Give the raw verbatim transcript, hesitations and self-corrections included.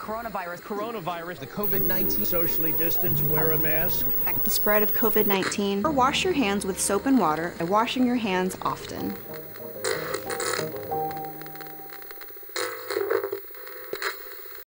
coronavirus. Coronavirus, the COVID nineteen. Socially distance, wear a mask. The spread of COVID nineteen. Or wash your hands with soap and water by washing your hands often.